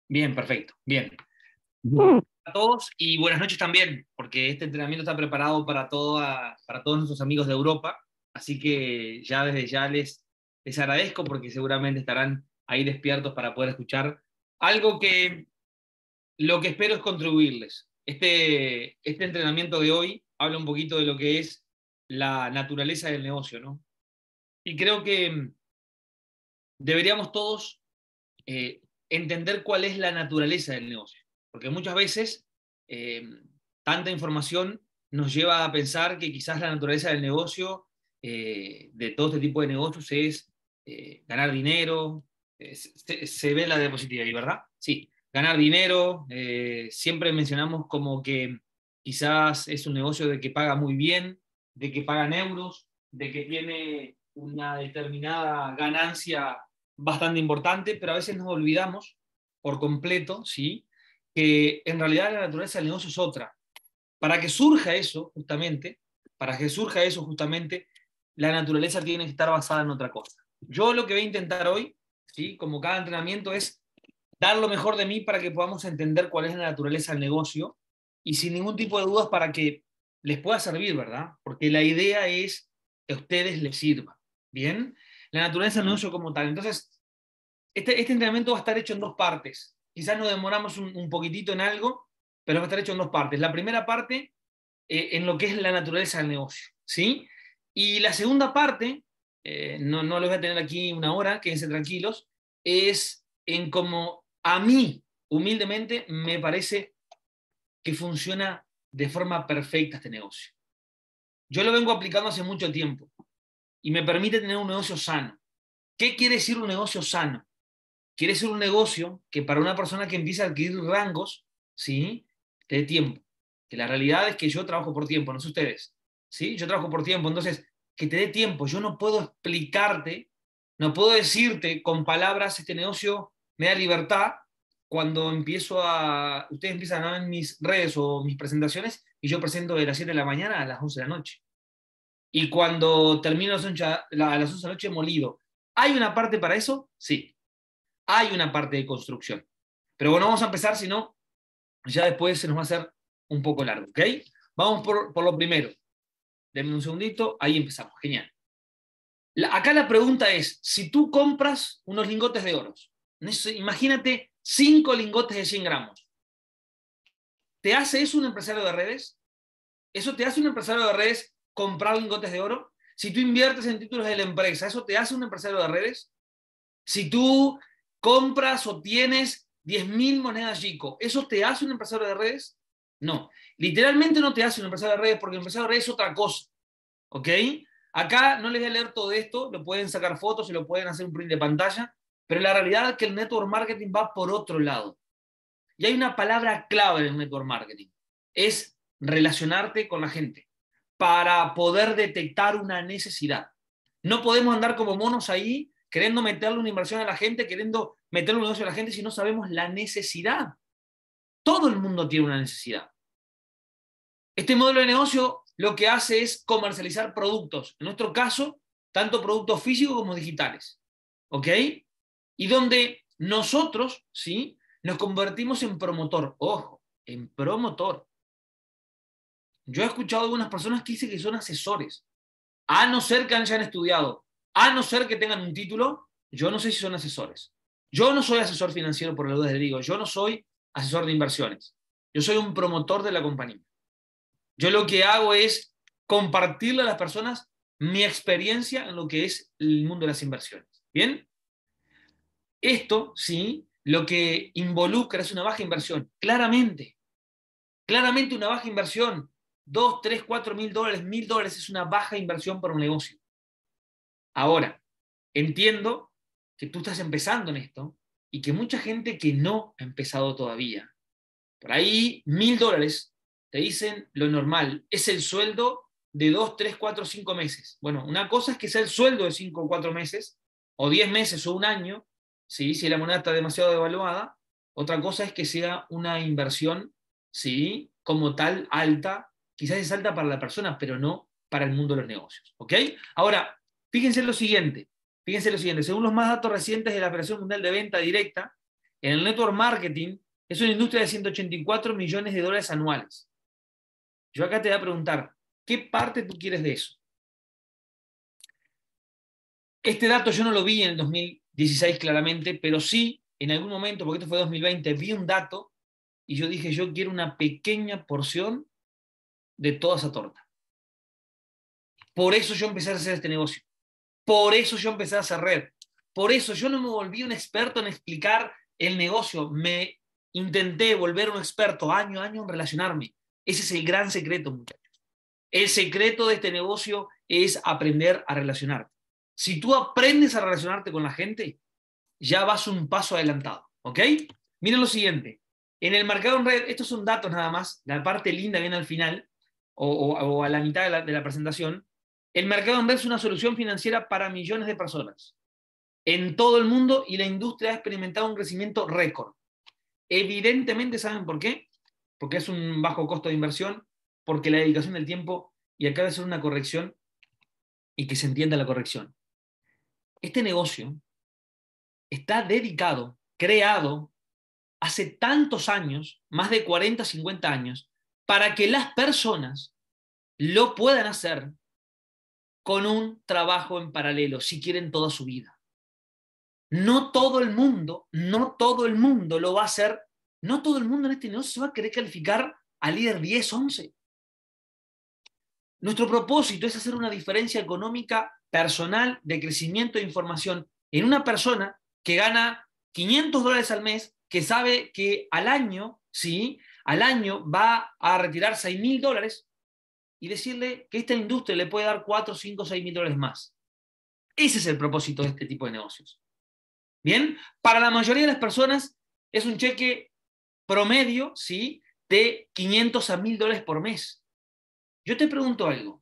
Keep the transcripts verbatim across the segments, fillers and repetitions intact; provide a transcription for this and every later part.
Bien, perfecto. Bien. Mm. A todos y buenas noches también, porque este entrenamiento está preparado para, toda, para todos nuestros amigos de Europa, así que ya desde ya les, les agradezco porque seguramente estarán ahí despiertos para poder escuchar algo que lo que espero es contribuirles. Este, este entrenamiento de hoy habla un poquito de lo que es la naturaleza del negocio, ¿no? Y creo que deberíamos todos eh, entender cuál es la naturaleza del negocio. Porque muchas veces eh, tanta información nos lleva a pensar que quizás la naturaleza del negocio, eh, de todo este tipo de negocios, es eh, ganar dinero. Eh, se, se, ve la diapositiva ahí, ¿verdad? Sí, ganar dinero. Eh, siempre mencionamos como que quizás es un negocio de que paga muy bien, de que pagan euros, de que tiene una determinada ganancia bastante importante, pero a veces nos olvidamos por completo, ¿sí? Que en realidad la naturaleza del negocio es otra. Para que surja eso, justamente, para que surja eso, justamente, la naturaleza tiene que estar basada en otra cosa. Yo lo que voy a intentar hoy, ¿sí? Como cada entrenamiento, es dar lo mejor de mí para que podamos entender cuál es la naturaleza del negocio y sin ningún tipo de dudas para que les pueda servir, ¿verdad? Porque la idea es que a ustedes les sirva, ¿bien? La naturaleza del negocio como tal. Entonces, este, este entrenamiento va a estar hecho en dos partes. Quizás nos demoramos un, un poquitito en algo, pero va a estar hecho en dos partes. La primera parte, eh, en lo que es la naturaleza del negocio, ¿sí? Y la segunda parte, eh, no, no los voy a tener aquí una hora, quédense tranquilos, es en cómo a mí, humildemente, me parece que funciona de forma perfecta este negocio. Yo lo vengo aplicando hace mucho tiempo y me permite tener un negocio sano. ¿Qué quiere decir un negocio sano? Quiere ser un negocio que para una persona que empieza a adquirir rangos, ¿sí? Te dé tiempo. Que la realidad es que yo trabajo por tiempo, no sé ustedes, ¿sí? Yo trabajo por tiempo, entonces, que te dé tiempo. Yo no puedo explicarte, no puedo decirte con palabras, este negocio me da libertad cuando empiezo a, ustedes empiezan a ver mis redes o mis presentaciones y yo presento de las siete de la mañana a las once de la noche. Y cuando termino a las once de la noche molido. ¿Hay una parte para eso? Sí. Hay una parte de construcción. Pero bueno, vamos a empezar, si no, ya después se nos va a hacer un poco largo, ¿ok? Vamos por, por lo primero. Denme un segundito, ahí empezamos, genial. La, acá la pregunta es, si tú compras unos lingotes de oro, imagínate cinco lingotes de cien gramos, ¿te hace eso un empresario de redes? ¿Eso te hace un empresario de redes comprar lingotes de oro? Si tú inviertes en títulos de la empresa, ¿eso te hace un empresario de redes? Si tú compras o tienes diez mil monedas Gico, ¿eso te hace un empresario de redes? No. Literalmente no te hace un empresario de redes porque el empresario de redes es otra cosa. ¿Ok? Acá no les voy a leer todo esto, lo pueden sacar fotos y lo pueden hacer un print de pantalla, pero la realidad es que el network marketing va por otro lado. Y hay una palabra clave en el network marketing. Es relacionarte con la gente para poder detectar una necesidad. No podemos andar como monos ahí queriendo meterle una inversión a la gente, queriendo meterle un negocio a la gente si no sabemos la necesidad. Todo el mundo tiene una necesidad. Este modelo de negocio lo que hace es comercializar productos. En nuestro caso, tanto productos físicos como digitales. ¿Ok? Y donde nosotros, ¿sí? Nos convertimos en promotor. Ojo, en promotor. Yo he escuchado a algunas personas que dicen que son asesores. A no ser que hayan estudiado, a no ser que tengan un título, yo no sé si son asesores. Yo no soy asesor financiero, por la duda les digo. Yo no soy asesor de inversiones. Yo soy un promotor de la compañía. Yo lo que hago es compartirle a las personas mi experiencia en lo que es el mundo de las inversiones. ¿Bien? Esto, sí, lo que involucra es una baja inversión. Claramente, claramente una baja inversión. Dos, tres, cuatro mil dólares, mil dólares es una baja inversión para un negocio. Ahora, entiendo que tú estás empezando en esto y que mucha gente que no ha empezado todavía, por ahí mil dólares, te dicen lo normal, es el sueldo de dos, tres, cuatro, cinco meses. Bueno, una cosa es que sea el sueldo de cinco o cuatro meses, o diez meses o un año, ¿sí? Si la moneda está demasiado devaluada. Otra cosa es que sea una inversión, ¿sí? Como tal, alta, quizás es alta para la persona, pero no para el mundo de los negocios. ¿Ok? Ahora, fíjense lo siguiente, fíjense lo siguiente, según los más datos recientes de la Federación Mundial de Venta Directa, En el network marketing es una industria de ciento ochenta y cuatro millones de dólares anuales. Yo acá te voy a preguntar, ¿qué parte tú quieres de eso? Este dato yo no lo vi en el dos mil dieciséis claramente, pero sí en algún momento, porque esto fue dos mil veinte, vi un dato y yo dije, yo quiero una pequeña porción de toda esa torta. Por eso yo empecé a hacer este negocio. Por eso yo empecé a hacer red. Por eso yo no me volví un experto en explicar el negocio. Me intenté volver un experto año a año en relacionarme. Ese es el gran secreto, muchachos. El secreto de este negocio es aprender a relacionarte. Si tú aprendes a relacionarte con la gente, ya vas un paso adelantado. ¿Ok? Miren lo siguiente. En el mercado en red, estos son datos nada más, la parte linda viene al final, o, o, o a la mitad de la, de la presentación. El mercado en red es una solución financiera para millones de personas en todo el mundo y la industria ha experimentado un crecimiento récord. Evidentemente, ¿saben por qué? Porque es un bajo costo de inversión, porque la dedicación del tiempo, y acaba de ser una corrección, y que se entienda la corrección. Este negocio está dedicado, creado hace tantos años, más de cuarenta, cincuenta años, para que las personas lo puedan hacer con un trabajo en paralelo, si quieren toda su vida. No todo el mundo, no todo el mundo lo va a hacer, no todo el mundo en este negocio se va a querer calificar a líder diez, once. Nuestro propósito es hacer una diferencia económica personal de crecimiento de información en una persona que gana quinientos dólares al mes, que sabe que al año, ¿sí? Al año va a retirar seis mil dólares y decirle que esta industria le puede dar cuatro, cinco, seis mil dólares más. Ese es el propósito de este tipo de negocios. Bien, para la mayoría de las personas es un cheque promedio, ¿sí? De quinientos a mil dólares por mes. Yo te pregunto algo.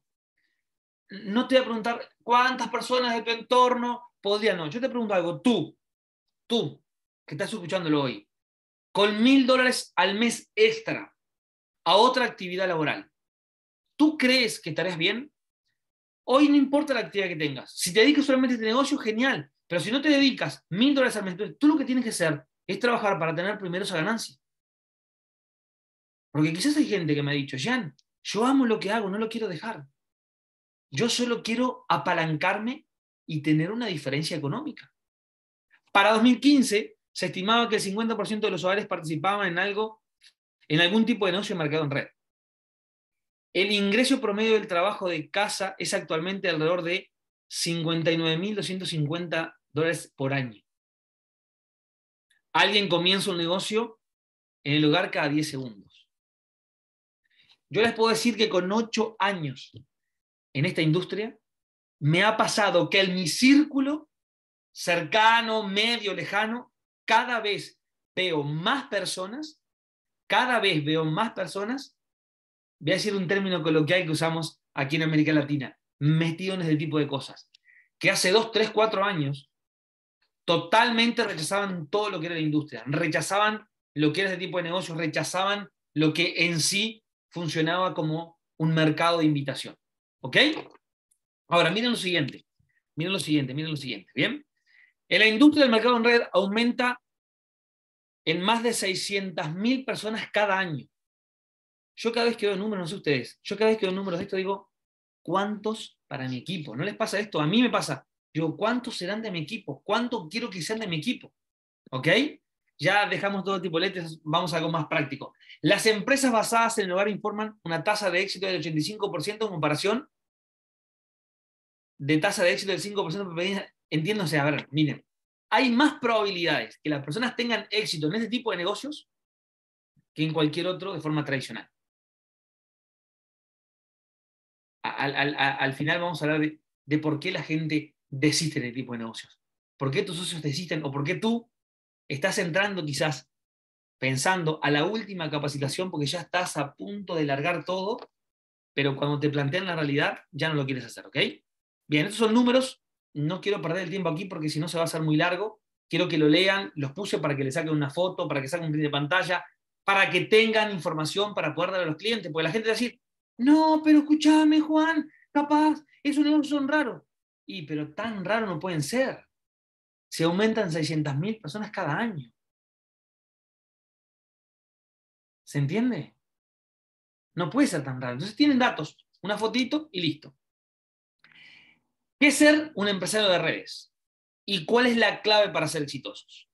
No te voy a preguntar cuántas personas de tu entorno podrían, no. Yo te pregunto algo. Tú, tú, que estás escuchándolo hoy, con mil dólares al mes extra a otra actividad laboral, ¿tú crees que estarías bien? Hoy no importa la actividad que tengas. Si te dedicas solamente a este negocio, genial. Pero si no te dedicas mil dólares al mes, tú lo que tienes que hacer es trabajar para tener primero esa ganancia. Porque quizás hay gente que me ha dicho, Jan, yo amo lo que hago, no lo quiero dejar. Yo solo quiero apalancarme y tener una diferencia económica. Para dos mil quince se estimaba que el cincuenta por ciento de los hogares participaban en algo, en algún tipo de negocio de mercado en red. El ingreso promedio del trabajo de casa es actualmente alrededor de cincuenta y nueve mil doscientos cincuenta dólares por año. Alguien comienza un negocio en el hogar cada diez segundos. Yo les puedo decir que con ocho años en esta industria, me ha pasado que en mi círculo cercano, medio, lejano, cada vez veo más personas, cada vez veo más personas, voy a decir un término coloquial que usamos aquí en América Latina, metidos en este tipo de cosas, que hace dos, tres, cuatro años totalmente rechazaban todo lo que era la industria, rechazaban lo que era este tipo de negocios, rechazaban lo que en sí funcionaba como un mercado de invitación. ¿Ok? Ahora, miren lo siguiente, miren lo siguiente, miren lo siguiente, ¿bien? En la industria del mercado en red aumenta en más de seiscientas mil personas cada año. Yo cada vez que veo números, no sé ustedes, yo cada vez que veo números de esto digo, ¿cuántos para mi equipo? ¿No les pasa esto? A mí me pasa. Digo, ¿cuántos serán de mi equipo? ¿Cuánto quiero que sean de mi equipo? ¿Ok? Ya dejamos todo tipo de letras, vamos a algo más práctico. Las empresas basadas en el hogar informan una tasa de éxito del ochenta y cinco por ciento en comparación de tasa de éxito del cinco por ciento. Entiéndose, a ver, miren, hay más probabilidades que las personas tengan éxito en este tipo de negocios que en cualquier otro de forma tradicional. Al, al, al final vamos a hablar de, de por qué la gente desiste de este tipo de negocios. ¿Por qué tus socios desisten? ¿O por qué tú estás entrando quizás pensando a la última capacitación porque ya estás a punto de largar todo, pero cuando te plantean la realidad ya no lo quieres hacer, ¿ok? Bien, estos son números, no quiero perder el tiempo aquí porque si no se va a hacer muy largo, quiero que lo lean, los puse para que le saquen una foto, para que saquen un print de pantalla, para que tengan información para poder dar a los clientes, porque la gente va a decir, no, pero escúchame Juan, capaz, esos negocios son raros. Y, pero tan raros no pueden ser. Se aumentan seiscientas mil personas cada año. ¿Se entiende? No puede ser tan raro. Entonces tienen datos, una fotito y listo. ¿Qué es ser un empresario de redes? ¿Y cuál es la clave para ser exitosos?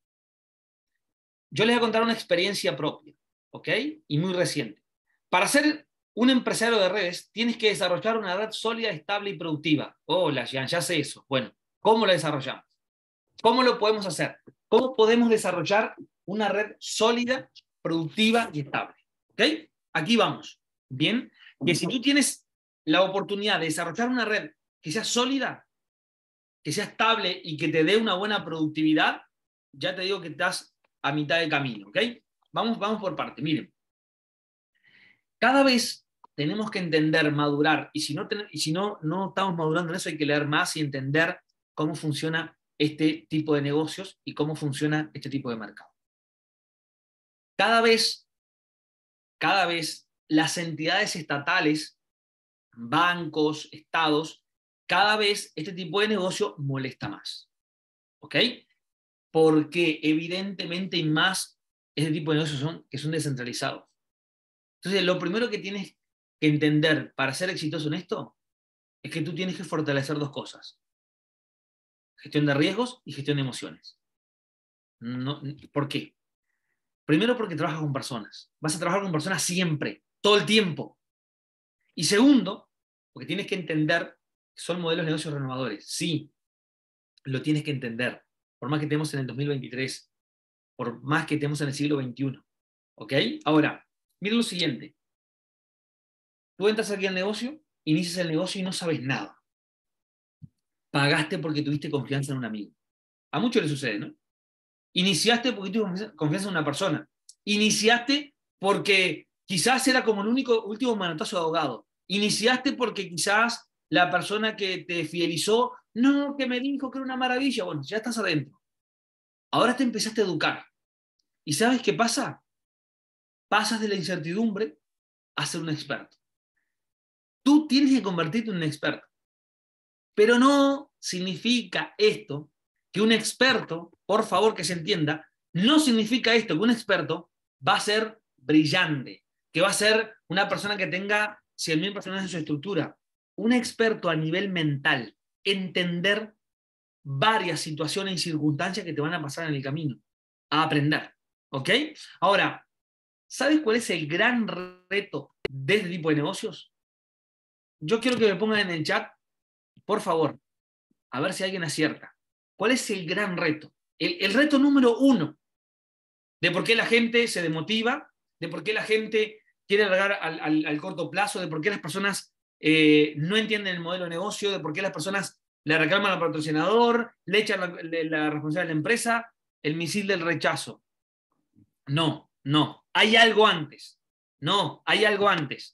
Yo les voy a contar una experiencia propia, ¿ok? Y muy reciente. Para ser un empresario de redes, tienes que desarrollar una red sólida, estable y productiva. Hola, Jean, ya sé eso. Bueno, ¿cómo la desarrollamos? ¿Cómo lo podemos hacer? ¿Cómo podemos desarrollar una red sólida, productiva y estable? ¿Ok? Aquí vamos. Bien, que si tú tienes la oportunidad de desarrollar una red que sea sólida, que sea estable y que te dé una buena productividad, ya te digo que estás a mitad de camino, ¿ok? Vamos, vamos por parte. Miren, cada vez tenemos que entender, madurar, y si no, ten, y si no, no estamos madurando en eso, hay que leer más y entender cómo funciona este tipo de negocios y cómo funciona este tipo de mercado. Cada vez, cada vez las entidades estatales, bancos, estados, cada vez este tipo de negocio molesta más. ¿Ok? Porque evidentemente hay más este tipo de negocios son, que son descentralizados. Entonces, lo primero que tienes que entender para ser exitoso en esto es que tú tienes que fortalecer dos cosas. Gestión de riesgos y gestión de emociones. No, ¿por qué? Primero porque trabajas con personas. Vas a trabajar con personas siempre, todo el tiempo. Y segundo, porque tienes que entender que son modelos de negocios renovadores. Sí, lo tienes que entender. Por más que estemos en el dos mil veintitrés, por más que estemos en el siglo veintiuno. ¿Ok? Ahora, miren lo siguiente. Tú entras aquí al negocio, inicias el negocio y no sabes nada. Pagaste porque tuviste confianza en un amigo. A muchos les sucede, ¿no? Iniciaste porque tuviste confianza en una persona. Iniciaste porque quizás era como el único último manotazo de ahogado. Iniciaste porque quizás la persona que te fidelizó, no, que me dijo que era una maravilla. Bueno, ya estás adentro. Ahora te empezaste a educar. ¿Y sabes qué pasa? Pasas de la incertidumbre a ser un experto. Tú tienes que convertirte en un experto. Pero no significa esto que un experto, por favor que se entienda, no significa esto que un experto va a ser brillante, que va a ser una persona que tenga cien mil personas en su estructura. Un experto a nivel mental, entender varias situaciones y circunstancias que te van a pasar en el camino, a aprender. ¿Ok? Ahora, ¿sabes cuál es el gran reto de este tipo de negocios? Yo quiero que me pongan en el chat, por favor, a ver si alguien acierta. ¿Cuál es el gran reto? El, el reto número uno de por qué la gente se desmotiva, de por qué la gente quiere largar al, al, al corto plazo, de por qué las personas eh, no entienden el modelo de negocio, de por qué las personas le reclaman al patrocinador, le echan la, la responsabilidad de la empresa, el misil del rechazo. No, no. Hay algo antes. No, hay algo antes.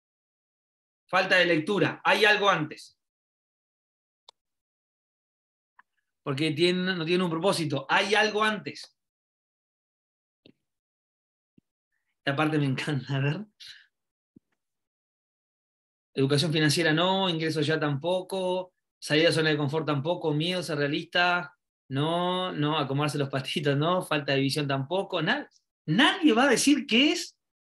Falta de lectura. Hay algo antes. Porque tienen, no tienen un propósito. Hay algo antes. Esta parte me encanta, a ver. Educación financiera no, ingresos ya tampoco, salida de zona de confort tampoco, miedo, ser realista, no, no, acomodarse los patitos, no, falta de visión tampoco, nada. Nadie va a decir qué es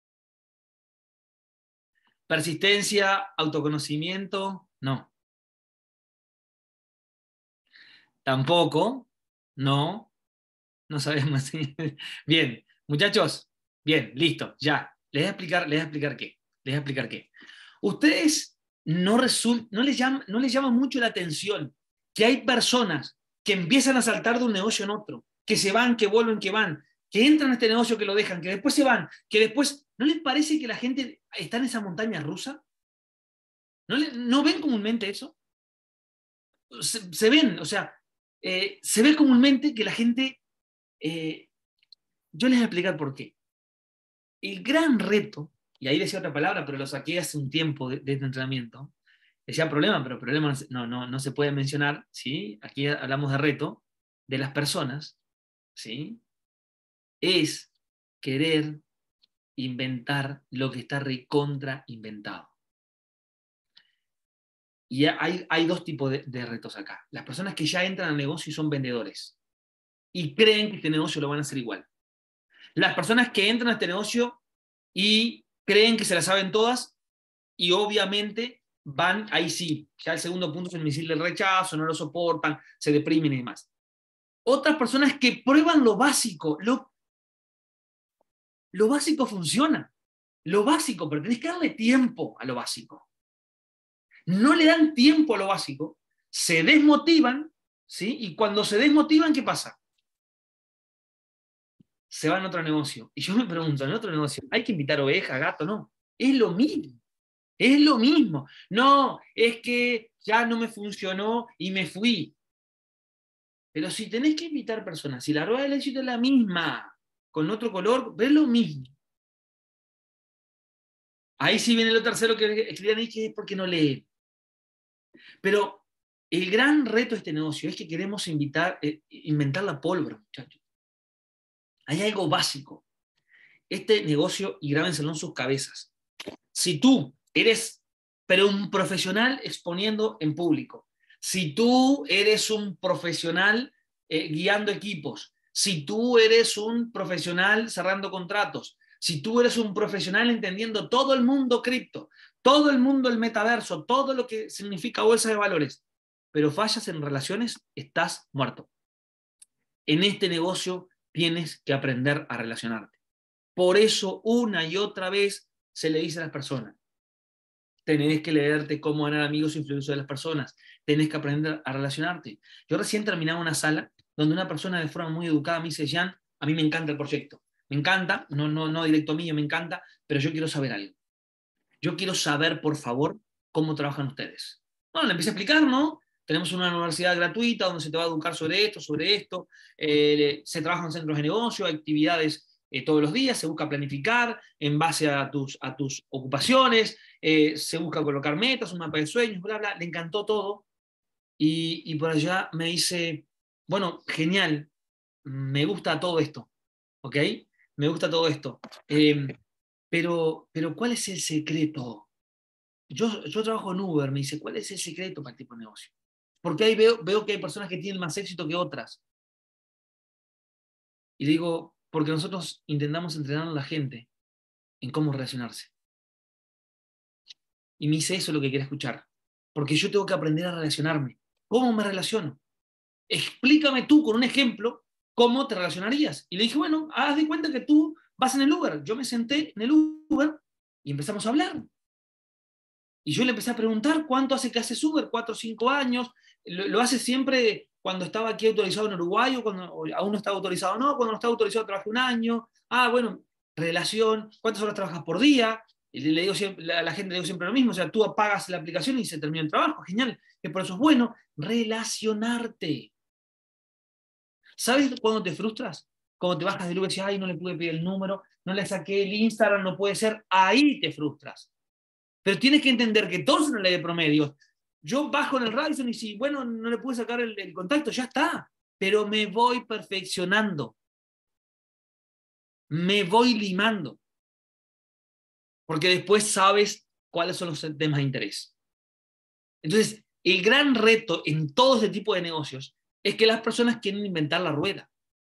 persistencia, autoconocimiento, no. Tampoco, no, no sabemos. Bien, muchachos, bien, listo, ya. Les voy a explicar, les voy a explicar qué. Les voy a explicar qué. Ustedes no, result, no, les llama, no les llama mucho la atención que hay personas que empiezan a saltar de un negocio en otro, que se van, que vuelven, que van, que entran a este negocio, que lo dejan, que después se van, que después... ¿No les parece que la gente está en esa montaña rusa? ¿No, le, ¿no ven comúnmente eso? Se, se ven, o sea, eh, se ve comúnmente que la gente... Eh, yo les voy a explicar por qué. El gran reto, y ahí decía otra palabra, pero lo saqué hace un tiempo de, de este entrenamiento, decía problema, pero problema no, no, no se puede mencionar, ¿sí? Aquí hablamos de reto, de las personas, ¿sí? Es querer inventar lo que está recontra inventado. Y hay, hay dos tipos de, de retos acá. Las personas que ya entran al negocio y son vendedores y creen que este negocio lo van a hacer igual. Las personas que entran a este negocio y creen que se las saben todas y obviamente van, ahí sí, ya el segundo punto es el misil del rechazo, no lo soportan, se deprimen y demás. Otras personas que prueban lo básico, lo, lo básico funciona, lo básico, pero tenés que darle tiempo a lo básico. No le dan tiempo a lo básico, se desmotivan, ¿sí? Y cuando se desmotivan, ¿qué pasa? Se van a otro negocio. Y yo me pregunto, en otro negocio, ¿hay que invitar oveja, gato? No, es lo mismo, es lo mismo. No, es que ya no me funcionó y me fui. Pero si tenés que invitar personas, si la rueda del éxito es la misma, con otro color, es lo mismo. Ahí sí viene lo tercero que escribían ahí, que es porque no leen. Pero el gran reto de este negocio es que queremos invitar, eh, inventar la pólvora, muchachos. Hay algo básico. Este negocio, y grábenselo en sus cabezas. Si tú eres, pero un profesional exponiendo en público, si tú eres un profesional eh, guiando equipos, si tú eres un profesional cerrando contratos, si tú eres un profesional entendiendo todo el mundo cripto, todo el mundo el metaverso, todo lo que significa bolsa de valores, pero fallas en relaciones, estás muerto. En este negocio tienes que aprender a relacionarte. Por eso, una y otra vez se le dice a las personas, tenés que leerte cómo ganar amigos e influencia de las personas, tenés que aprender a relacionarte. Yo recién terminaba una sala donde una persona de forma muy educada me dice, Jean, a mí me encanta el proyecto, me encanta, no, no, no directo a mí, me encanta, pero yo quiero saber algo. Yo quiero saber, por favor, cómo trabajan ustedes. Bueno, le empecé a explicar, ¿no? Tenemos una universidad gratuita donde se te va a educar sobre esto, sobre esto, eh, se trabajan en centros de negocio, actividades eh, todos los días, se busca planificar en base a tus, a tus ocupaciones, eh, se busca colocar metas, un mapa de sueños, bla, bla, le encantó todo. Y, y por allá me dice, bueno, genial, me gusta todo esto, ¿ok? Me gusta todo esto. Eh, pero, pero, ¿cuál es el secreto? Yo, yo trabajo en Uber, me dice, ¿cuál es el secreto para el tipo de negocio? Porque ahí veo, veo que hay personas que tienen más éxito que otras. Y digo, porque nosotros intentamos entrenar a la gente en cómo relacionarse. Y me dice, eso es lo que quiere escuchar. Porque yo tengo que aprender a relacionarme. ¿Cómo me relaciono? Explícame tú con un ejemplo cómo te relacionarías. Y le dije, bueno, haz de cuenta que tú vas en el Uber. Yo me senté en el Uber y empezamos a hablar. Y yo le empecé a preguntar cuánto hace que hace Uber, cuatro o cinco años. Lo, lo hace siempre cuando estaba aquí autorizado en Uruguay o cuando o aún no estaba autorizado, no, cuando no estaba autorizado trabajé un año. Ah, bueno, relación, ¿cuántas horas trabajas por día? Y le, le digo siempre, a la gente le digo siempre lo mismo, o sea, tú apagas la aplicación y se termina el trabajo, genial, que por eso es bueno relacionarte. ¿Sabes cuándo te frustras? Cuando te bajas del Uber y dices, ay, no le pude pedir el número, no le saqué el Instagram, no puede ser, ahí te frustras. Pero tienes que entender que todo es una ley de promedios. Yo bajo en el Radisson y si, bueno, no le pude sacar el, el contacto, ya está. Pero me voy perfeccionando. Me voy limando. Porque después sabes cuáles son los temas de interés. Entonces, el gran reto en todo este tipo de negocios es que las personas quieren inventar la rueda.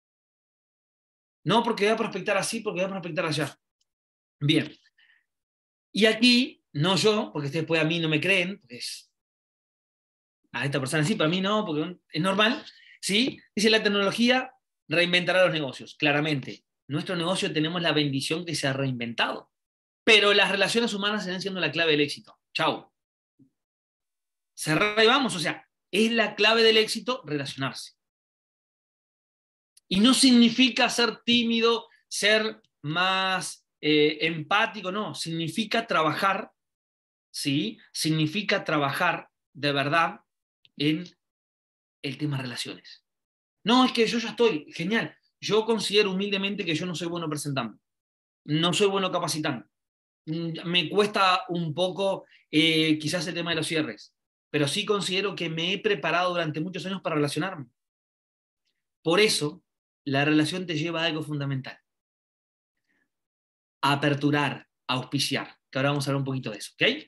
No porque voy a prospectar así, porque voy a prospectar allá. Bien. Y aquí, no yo, porque ustedes después a mí no me creen, pues a esta persona sí, para mí no, porque es normal, ¿sí? Dice la tecnología reinventará los negocios, claramente. Nuestro negocio tenemos la bendición que se ha reinventado, pero las relaciones humanas siguen siendo la clave del éxito. Chau. Cerrar y vamos, o sea, es la clave del éxito relacionarse. Y no significa ser tímido, ser más eh, empático, no, significa trabajar, ¿sí? Significa trabajar de verdad en el tema relaciones. No, es que yo ya estoy, genial. Yo considero humildemente que yo no soy bueno presentando, no soy bueno capacitando. Me cuesta un poco eh, quizás el tema de los cierres, pero sí considero que me he preparado durante muchos años para relacionarme. Por eso, la relación te lleva a algo fundamental. A aperturar, a auspiciar, que ahora vamos a hablar un poquito de eso, ¿ok?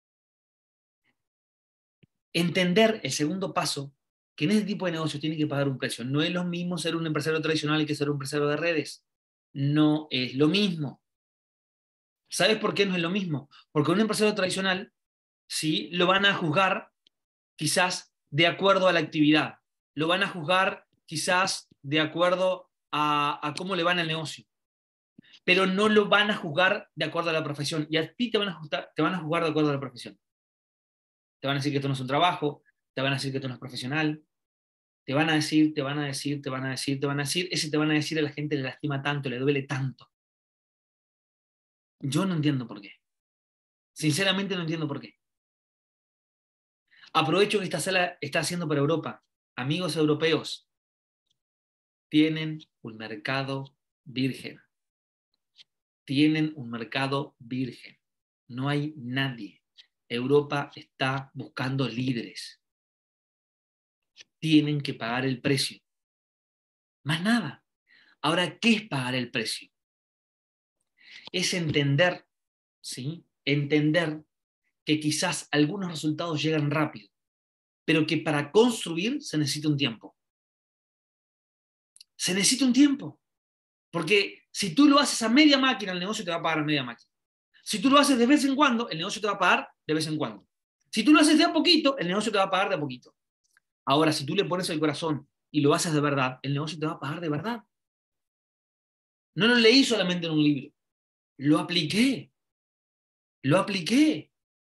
Entender el segundo paso, que en este tipo de negocios tiene que pagar un precio. No es lo mismo ser un empresario tradicional que ser un empresario de redes. No es lo mismo. ¿Sabes por qué no es lo mismo? Porque un empresario tradicional, ¿sí?, lo van a juzgar quizás de acuerdo a la actividad, lo van a juzgar quizás de acuerdo a, a cómo le van al negocio, pero no lo van a juzgar de acuerdo a la profesión. Y a ti te van a, juzgar, te van a juzgar de acuerdo a la profesión. Te van a decir que esto no es un trabajo, te van a decir que esto no es profesional, te van a decir, te van a decir, te van a decir, te van a decir, ese te van a decir a la gente le lastima tanto, le duele tanto. Yo no entiendo por qué. Sinceramente no entiendo por qué. Aprovecho que esta sala está haciendo para Europa. Amigos europeos, tienen un mercado virgen. Tienen un mercado virgen. No hay nadie. Europa está buscando líderes. Tienen que pagar el precio. Más nada. Ahora, ¿qué es pagar el precio? Es entender, ¿sí? Entender que quizás algunos resultados llegan rápido, pero que para construir se necesita un tiempo. Se necesita un tiempo. Porque si tú lo haces a media máquina, el negocio te va a pagar a media máquina. Si tú lo haces de vez en cuando, el negocio te va a pagar de vez en cuando. Si tú lo haces de a poquito, el negocio te va a pagar de a poquito. Ahora, si tú le pones el corazón y lo haces de verdad, el negocio te va a pagar de verdad. No lo leí solamente en un libro. Lo apliqué. Lo apliqué.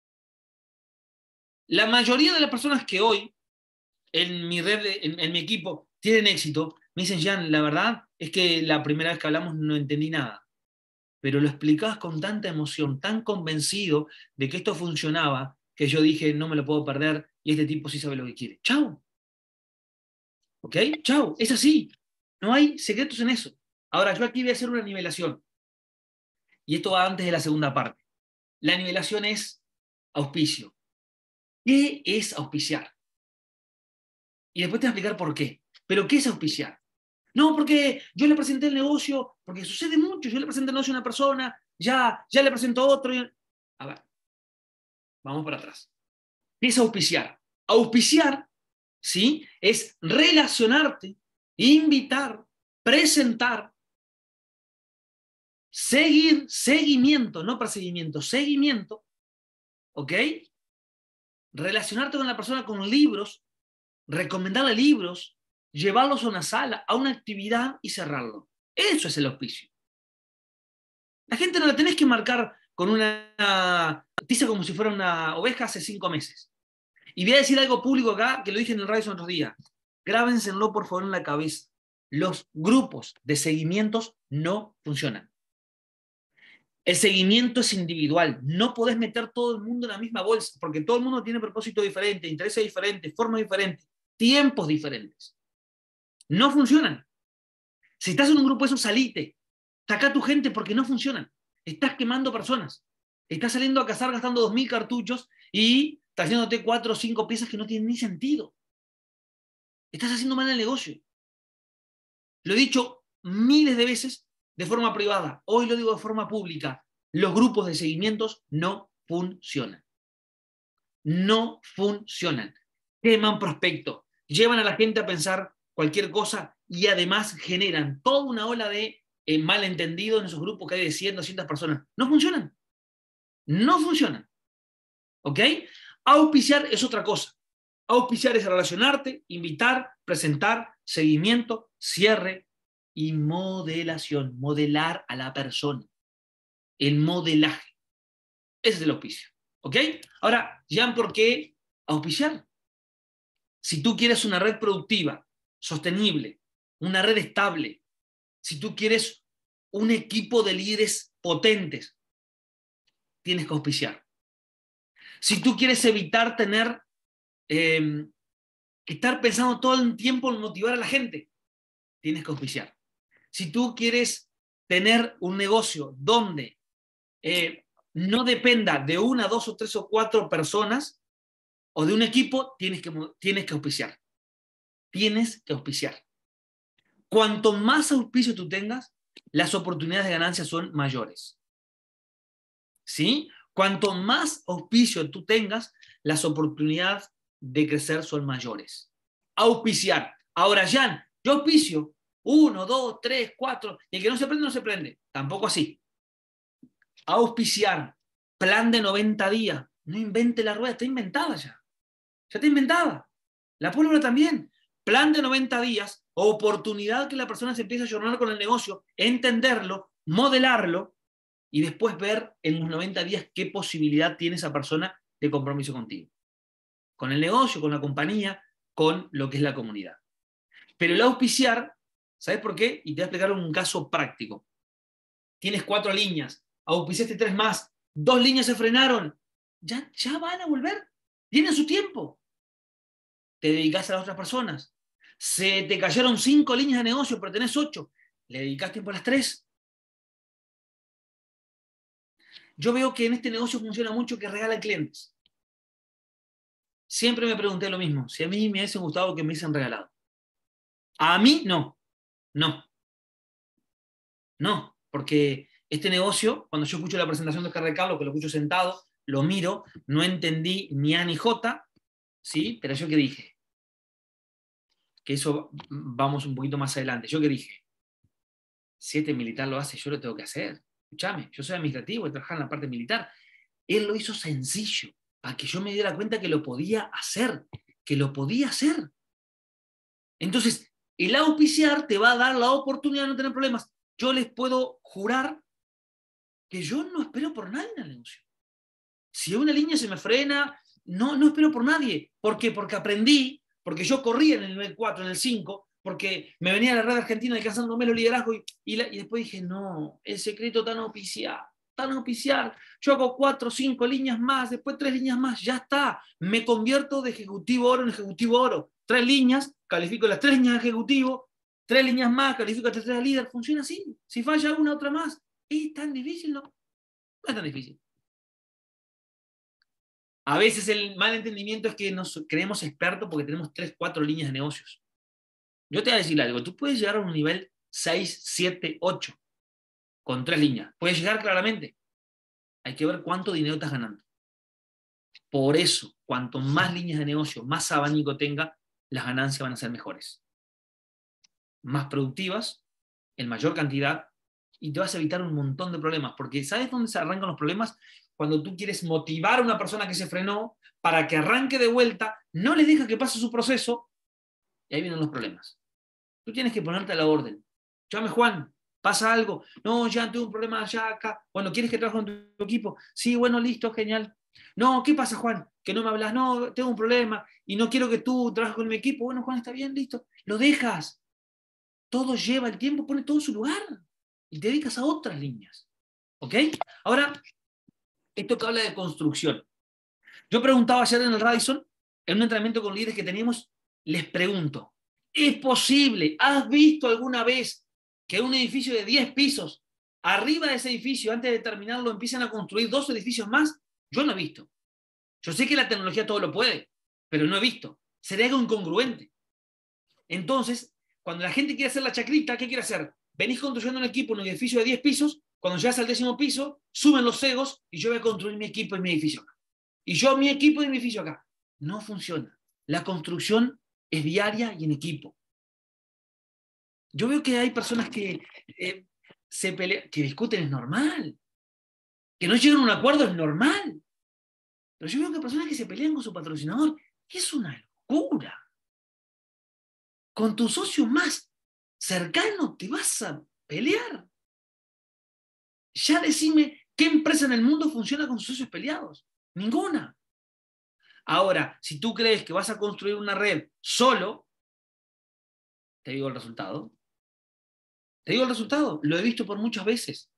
La mayoría de las personas que hoy en mi red, en, en mi equipo, tienen éxito, me dicen, Jan, la verdad es que la primera vez que hablamos no entendí nada. Pero lo explicabas con tanta emoción, tan convencido de que esto funcionaba, que yo dije, no me lo puedo perder, y este tipo sí sabe lo que quiere. ¡Chao! ¿Ok? ¡Chao! Es así. No hay secretos en eso. Ahora, yo aquí voy a hacer una nivelación. Y esto va antes de la segunda parte. La nivelación es auspicio. ¿Qué es auspiciar? Y después te voy a explicar por qué. Pero ¿qué es auspiciar? No, porque yo le presenté el negocio, porque sucede mucho, yo le presenté el negocio a una persona, ya, ya le presento a otro. Y... A ver, vamos para atrás. ¿Qué es auspiciar? Auspiciar, ¿sí?, es relacionarte, invitar, presentar, seguir, seguimiento, no perseguimiento, seguimiento, ¿ok? Relacionarte con la persona con libros, recomendarle libros, llevarlos a una sala, a una actividad y cerrarlo. Eso es el auspicio. La gente no la tenés que marcar con una tiza como si fuera una oveja hace cinco meses. Y voy a decir algo público acá, que lo dije en el radio hace otros días. Grábenselo por favor en la cabeza. Los grupos de seguimientos no funcionan. El seguimiento es individual. No podés meter todo el mundo en la misma bolsa, porque todo el mundo tiene propósito diferente, intereses diferentes, formas diferentes, tiempos diferentes. No funcionan. Si estás en un grupo de esos, salite. Saca a tu gente porque no funcionan. Estás quemando personas. Estás saliendo a cazar gastando dos mil cartuchos y estás haciéndote cuatro o cinco piezas que no tienen ni sentido. Estás haciendo mal el negocio. Lo he dicho miles de veces de forma privada. Hoy lo digo de forma pública. Los grupos de seguimientos no funcionan. No funcionan. Queman prospectos. Llevan a la gente a pensar cualquier cosa y además generan toda una ola de eh, malentendidos en esos grupos que hay de cien, doscientas personas. No funcionan. No funcionan. ¿Ok? Auspiciar es otra cosa. Auspiciar es relacionarte, invitar, presentar, seguimiento, cierre y modelación. Modelar a la persona. El modelaje. Ese es el auspicio. ¿Ok? Ahora, Jan, ¿por qué auspiciar? Si tú quieres una red productiva, sostenible, una red estable, si tú quieres un equipo de líderes potentes, tienes que auspiciar. Si tú quieres evitar tener eh, estar pensando todo el tiempo en motivar a la gente, tienes que auspiciar. Si tú quieres tener un negocio donde eh, no dependa de una, dos o tres o cuatro personas o de un equipo, tienes que, tienes que auspiciar. Tienes que auspiciar. Cuanto más auspicio tú tengas, las oportunidades de ganancia son mayores. ¿Sí? Cuanto más auspicio tú tengas, las oportunidades de crecer son mayores. Auspiciar. Ahora, Jan, yo auspicio uno, dos, tres, cuatro, y el que no se prende, no se prende. Tampoco así. Auspiciar, plan de noventa días. No invente la rueda, está inventada ya. Ya está inventada. La pólvora también. Plan de noventa días, oportunidad que la persona se empiece a jornar con el negocio, entenderlo, modelarlo y después ver en los noventa días qué posibilidad tiene esa persona de compromiso contigo. Con el negocio, con la compañía, con lo que es la comunidad. Pero el auspiciar, ¿sabes por qué? Y te voy a explicar un caso práctico. Tienes cuatro líneas, auspiciaste tres más, dos líneas se frenaron, ya, ya van a volver, tienen su tiempo. Te dedicas a las otras personas. Se te cayeron cinco líneas de negocio, pero tenés ocho, le dedicás tiempo a las tres. Yo veo que en este negocio funciona mucho que regala clientes. Siempre me pregunté lo mismo, si a mí me hubiese gustado que me hubiesen regalado. A mí no, no, no, porque este negocio, cuando yo escucho la presentación de Oscar de Carlos, que lo escucho sentado, lo miro, no entendí ni A ni J, ¿sí? Pero yo qué dije, que eso vamos un poquito más adelante, yo qué dije, si este militar lo hace, yo lo tengo que hacer. Escúchame, yo soy administrativo, he trabajado en la parte militar. Él lo hizo sencillo, para que yo me diera cuenta que lo podía hacer, que lo podía hacer. Entonces, el auspiciar te va a dar la oportunidad de no tener problemas. Yo les puedo jurar que yo no espero por nadie en el negocio. Si una línea se me frena, no, no espero por nadie. ¿Por qué? Porque aprendí, porque yo corría en el nivel cuatro, en el cinco, porque me venía a la red argentina alcanzándome los liderazgos y, y, la, y después dije, no, el secreto tan auspiciar, tan auspiciar. Yo hago cuatro, cinco líneas más, después tres líneas más, ya está. Me convierto de ejecutivo oro en ejecutivo oro. Tres líneas, califico las tres líneas de ejecutivo, tres líneas más, califico las tres de líder. Funciona así. Si falla una, otra más. ¿Es tan difícil? No, no es tan difícil. A veces el mal entendimiento es que nos creemos expertos porque tenemos tres, cuatro líneas de negocios. Yo te voy a decir algo, tú puedes llegar a un nivel seis, siete, ocho con tres líneas. Puedes llegar claramente. Hay que ver cuánto dinero estás ganando. Por eso, cuanto más líneas de negocio, más abanico tenga, las ganancias van a ser mejores. Más productivas, en mayor cantidad, y te vas a evitar un montón de problemas. Porque ¿sabes dónde se arrancan los problemas? Cuando tú quieres motivar a una persona que se frenó para que arranque de vuelta, no le dejas que pase su proceso, y ahí vienen los problemas. Tú tienes que ponerte a la orden. Llame Juan, pasa algo. No, ya tengo un problema allá, acá. Bueno, ¿quieres que trabaje con tu equipo? Sí, bueno, listo, genial. No, ¿qué pasa, Juan? Que no me hablas. No, tengo un problema y no quiero que tú trabajes con mi equipo. Bueno, Juan, está bien, listo. Lo dejas. Todo lleva el tiempo, pone todo en su lugar. Y te dedicas a otras líneas. ¿Ok? Ahora, esto que habla de construcción. Yo preguntaba ayer en el Radisson, en un entrenamiento con líderes que teníamos, les pregunto, ¿es posible, has visto alguna vez que un edificio de diez pisos, arriba de ese edificio, antes de terminarlo, empiezan a construir dos edificios más? Yo no he visto. Yo sé que la tecnología todo lo puede, pero no he visto. Sería algo incongruente. Entonces, cuando la gente quiere hacer la chacrita, ¿qué quiere hacer? Venís construyendo un equipo en un edificio de diez pisos, cuando llegas al décimo piso, suben los egos y yo voy a construir mi equipo y mi edificio acá. Y yo mi equipo y mi edificio acá. No funciona. La construcción es diaria y en equipo. Yo veo que hay personas que eh, se pelean, que discuten, es normal. Que no llegan a un acuerdo es normal. Pero yo veo que hay personas que se pelean con su patrocinador. Es una locura. Con tu socio más cercano te vas a pelear. Ya decime, ¿qué empresa en el mundo funciona con sus socios peleados? Ninguna. Ahora, si tú crees que vas a construir una red solo, te digo el resultado. Te digo el resultado. Lo he visto por muchas veces.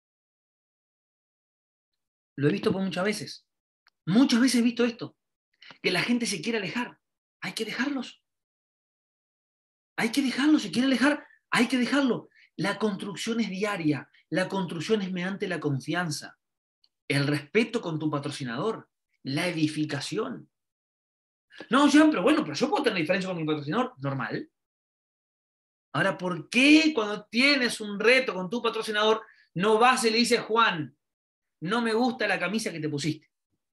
Lo he visto por muchas veces. Muchas veces he visto esto. Que la gente se quiere alejar. Hay que dejarlos. Hay que dejarlos. Se quiere alejar. Hay que dejarlo. La construcción es diaria. La construcción es mediante la confianza. El respeto con tu patrocinador. La edificación. No, Jean, pero bueno, pero yo puedo tener diferencia con mi patrocinador. Normal. Ahora, ¿por qué cuando tienes un reto con tu patrocinador no vas y le dices, Juan, no me gusta la camisa que te pusiste?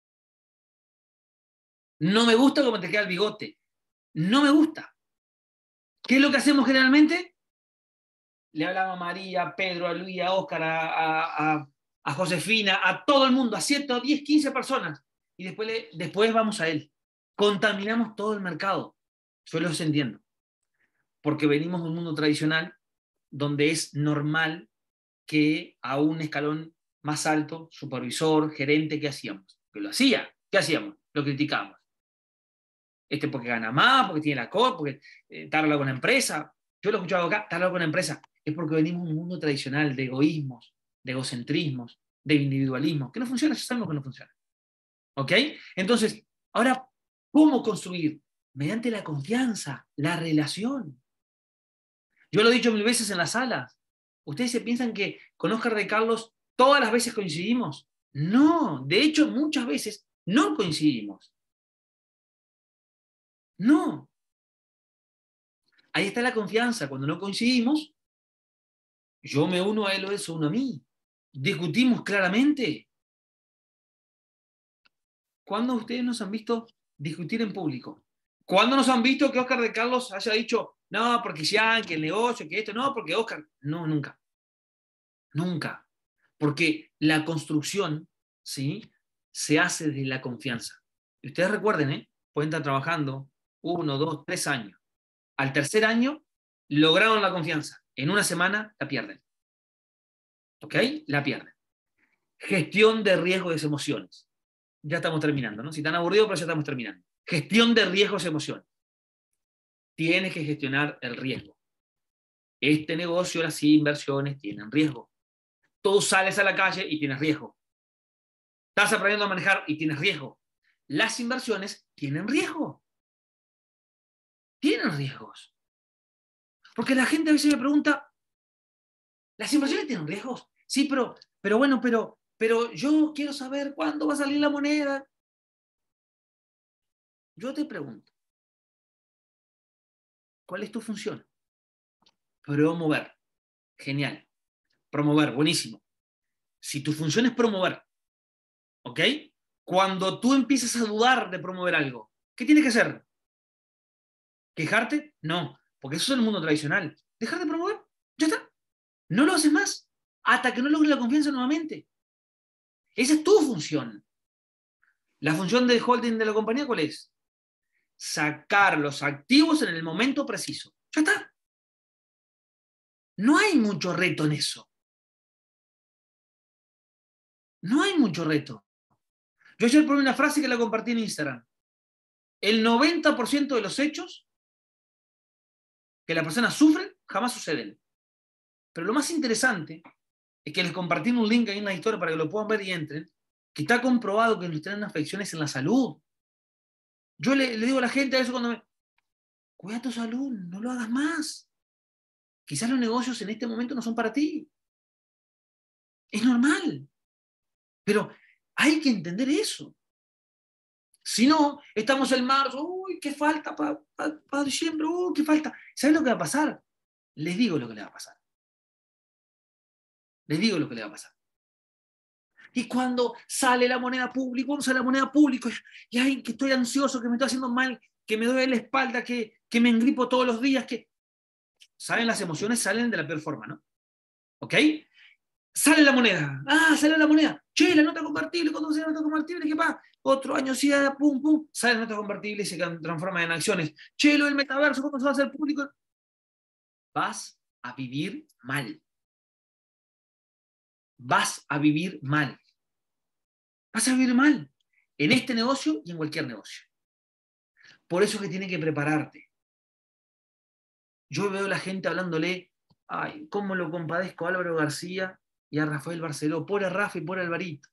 No me gusta cómo te queda el bigote. No me gusta. ¿Qué es lo que hacemos generalmente? Le hablamos a María, a Pedro, a Luis, a Óscar, a, a, a, a Josefina, a todo el mundo, a siete, diez, quince personas, y después, le, después vamos a él. Contaminamos todo el mercado. Yo los entiendo, porque venimos de un mundo tradicional donde es normal que a un escalón más alto, supervisor, gerente, ¿qué hacíamos? Que lo hacía, ¿qué hacíamos? Lo criticábamos. Este porque gana más, porque tiene la cosa, porque eh, está hablando con la empresa. Yo lo he escuchado acá, está hablando con la empresa. Es porque venimos de un mundo tradicional de egoísmos, de egocentrismos, de individualismo, que no funciona, ya sabemos que no funciona. ¿Ok? Entonces, ahora, ¿cómo construir? Mediante la confianza, la relación. Yo lo he dicho mil veces en las salas. ¿Ustedes se piensan que con Óscar de Carlos todas las veces coincidimos? No, de hecho muchas veces no coincidimos. No. Ahí está la confianza. Cuando no coincidimos, yo me uno a él o él se une a mí. Discutimos claramente. ¿Cuándo ustedes nos han visto discutir en público? ¿Cuándo nos han visto que Óscar de Carlos haya dicho, no, porque ya, que el negocio, que esto, no, porque Óscar? No, nunca. Nunca. Porque la construcción, ¿sí?, se hace desde la confianza. Y ustedes recuerden, ¿eh? Pueden estar trabajando uno, dos, tres años. Al tercer año, lograron la confianza. En una semana, la pierden. ¿Ok? La pierden. Gestión de riesgo de emociones. Ya estamos terminando, ¿no? Si están aburridos, pero ya estamos terminando. Gestión de riesgos de emociones. Tienes que gestionar el riesgo. Este negocio, las inversiones tienen riesgo. Tú sales a la calle y tienes riesgo. Estás aprendiendo a manejar y tienes riesgo. Las inversiones tienen riesgo. Tienen riesgos. Porque la gente a veces me pregunta, ¿las inversiones tienen riesgos? Sí, pero, pero bueno, pero, pero yo quiero saber cuándo va a salir la moneda. Yo te pregunto, ¿cuál es tu función? Promover. Genial. Promover, buenísimo. Si tu función es promover, ¿ok? Cuando tú empiezas a dudar de promover algo, ¿qué tienes que hacer? ¿Quejarte? No, porque eso es el mundo tradicional. Dejar de promover, ya está. No lo haces más hasta que no logres la confianza nuevamente. Esa es tu función. La función del holding de la compañía, ¿cuál es? Sacar los activos en el momento preciso. Ya está. No hay mucho reto en eso. No hay mucho reto. Yo ayer probé una frase que la compartí en Instagram. El noventa por ciento de los hechos que la persona sufre jamás suceden. Pero lo más interesante es que les compartí un link ahí en la historia para que lo puedan ver y entren, que está comprobado que nos traen afecciones en la salud. Yo le, le digo a la gente a eso cuando me... Cuida tu salud, no lo hagas más. Quizás los negocios en este momento no son para ti. Es normal. Pero hay que entender eso. Si no, estamos en marzo, uy, qué falta para pa, pa diciembre, uy, qué falta. ¿Saben lo que va a pasar? Les digo lo que le va a pasar. Les digo lo que le va a pasar. Y cuando sale la moneda pública, cuando sale la moneda pública, y ay, que estoy ansioso, que me estoy haciendo mal, que me duele la espalda, que, que me engripo todos los días, que salen las emociones, salen de la peor forma, ¿no? ¿Ok? Sale la moneda. Ah, sale la moneda. Che, la nota convertible, cuando sale la nota convertible, ¿qué pasa? Otro año sí, pum, pum, sale la nota convertible y se transforma en acciones. Che, lo del metaverso, ¿cuándo se va a hacer público? Vas a vivir mal. Vas a vivir mal. Vas a vivir mal. En este negocio y en cualquier negocio. Por eso es que tiene que prepararte. Yo veo a la gente hablándole, ay, cómo lo compadezco a Álvaro García y a Rafael Barceló. Pobre Rafa y pobre Alvarito.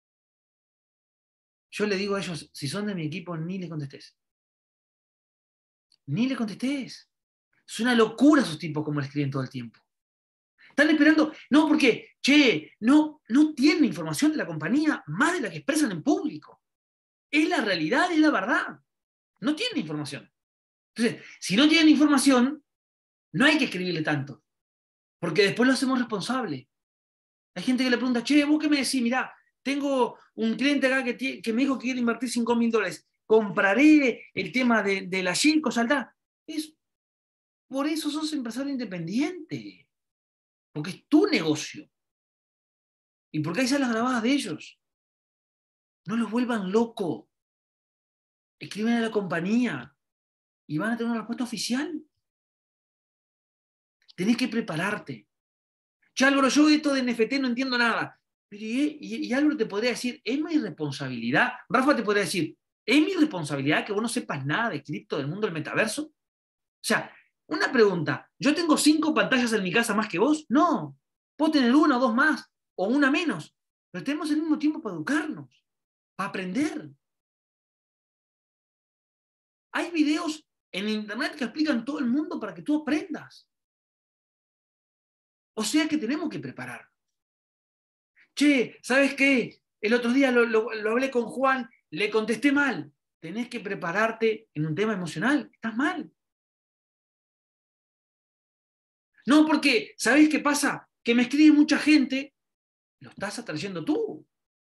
Yo le digo a ellos, si son de mi equipo, ni les contestés. Ni les contestés. Es una locura esos tipos como les escriben todo el tiempo. Están esperando, no, porque, che, no, no tienen información de la compañía más de la que expresan en público. Es la realidad, es la verdad. No tienen información. Entonces, si no tienen información, no hay que escribirle tanto. Porque después lo hacemos responsable. Hay gente que le pregunta, che, vos qué me decís, mirá, tengo un cliente acá que, tiene, que me dijo que quiere invertir cinco mil dólares. ¿Compraré el tema de, de la Gilco, Saldá? Es, por eso sos empresario independiente. Porque es tu negocio. ¿Y por qué hay salas grabadas de ellos? No los vuelvan loco. Escriben a la compañía y van a tener una respuesta oficial. Tenés que prepararte. Ya, Álvaro, yo de esto de N F T no entiendo nada. Pero y, y, y Álvaro te podría decir, es mi responsabilidad. Rafa te podría decir, ¿es mi responsabilidad que vos no sepas nada de cripto, del mundo del metaverso? O sea, una pregunta, ¿yo tengo cinco pantallas en mi casa más que vos? No. Puedo tener una o dos más, o una menos. Pero tenemos el mismo tiempo para educarnos, para aprender. Hay videos en internet que explican todo el mundo para que tú aprendas. O sea que tenemos que preparar. Che, ¿sabes qué? El otro día lo, lo, lo hablé con Juan, le contesté mal. Tenés que prepararte en un tema emocional. Estás mal. No, porque, ¿sabés qué pasa? Que me escribe mucha gente, lo estás atrayendo tú.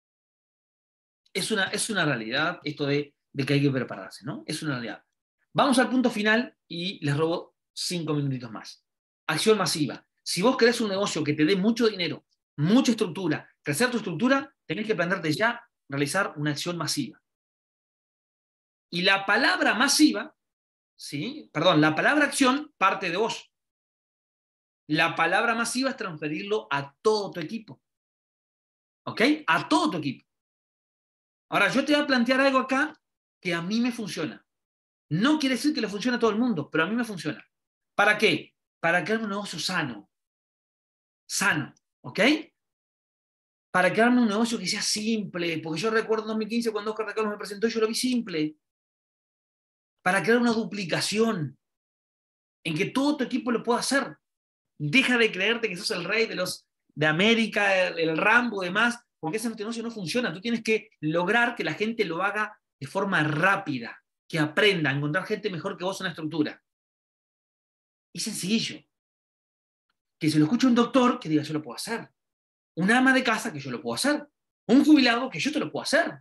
Es una, es una realidad esto de, de que hay que prepararse, ¿no? Es una realidad. Vamos al punto final y les robo cinco minutitos más. Acción masiva. Si vos querés un negocio que te dé mucho dinero, mucha estructura, crecer tu estructura, tenés que aprenderte ya a realizar una acción masiva. Y la palabra masiva, ¿sí? Perdón, la palabra acción parte de vos. La palabra masiva es transferirlo a todo tu equipo. ¿Ok? A todo tu equipo. Ahora, yo te voy a plantear algo acá que a mí me funciona. No quiere decir que le funcione a todo el mundo, pero a mí me funciona. ¿Para qué? Para crear un negocio sano. Sano, ¿ok? Para crearme un negocio que sea simple, porque yo recuerdo en dos mil quince cuando Oscar de Carlos me presentó, yo lo vi simple. Para crear una duplicación en que todo tu equipo lo pueda hacer. Deja de creerte que sos el rey de los de América, el, el Rambo y demás, porque ese negocio no funciona. Tú tienes que lograr que la gente lo haga de forma rápida, que aprenda a encontrar gente mejor que vos en la estructura. Y sencillo. Que se lo escuche un doctor que diga, yo lo puedo hacer. Un ama de casa que yo lo puedo hacer. Un jubilado que yo te lo puedo hacer.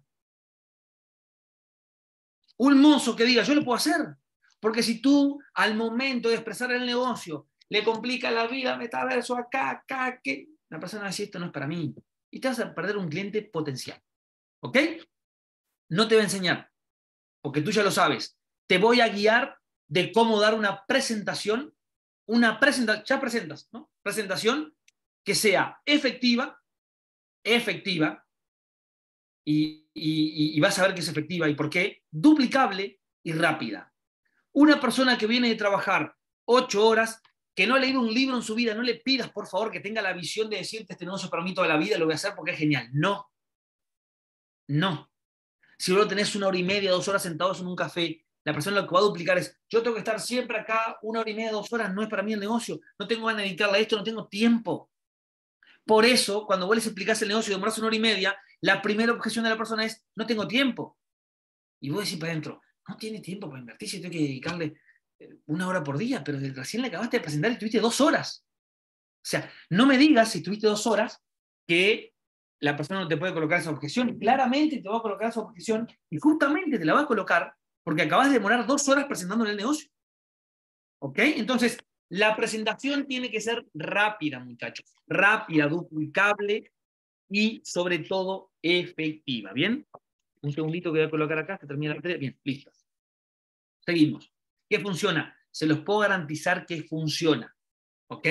Un mozo que diga, yo lo puedo hacer. Porque si tú, al momento de expresar el negocio, le complica la vida, metaverso, acá, acá, que la persona va a decir, esto no es para mí. Y te vas a perder un cliente potencial. ¿Ok? No te voy a enseñar, porque tú ya lo sabes. Te voy a guiar de cómo dar una presentación, una presentación, ya presentas, ¿no? Presentación que sea efectiva, efectiva, y, y, y vas a ver que es efectiva y por qué, duplicable y rápida. Una persona que viene de trabajar ocho horas, que no ha leído un libro en su vida, no le pidas, por favor, que tenga la visión de decirte, este negocio para mí toda la vida, lo voy a hacer porque es genial. No, no. Si luego tenés una hora y media, dos horas sentados en un café, la persona lo que va a duplicar es, yo tengo que estar siempre acá una hora y media, dos horas, no es para mí el negocio, no tengo ganas de dedicarle a esto, no tengo tiempo. Por eso, cuando vos les explicás el negocio y demorás una hora y media, la primera objeción de la persona es, no tengo tiempo. Y vos decís para adentro, no tiene tiempo para invertir, si tengo que dedicarle una hora por día, pero recién le acabaste de presentar y tuviste dos horas. O sea, no me digas si tuviste dos horas que la persona no te puede colocar esa objeción. Claramente te va a colocar esa objeción y justamente te la va a colocar porque acabas de demorar dos horas presentándole el negocio. ¿Ok? Entonces, la presentación tiene que ser rápida, muchachos. Rápida, duplicable y sobre todo efectiva. ¿Bien? Un segundito que voy a colocar acá, que termina la batería. Bien, listo. Seguimos. ¿Qué funciona? Se los puedo garantizar que funciona. ¿Ok?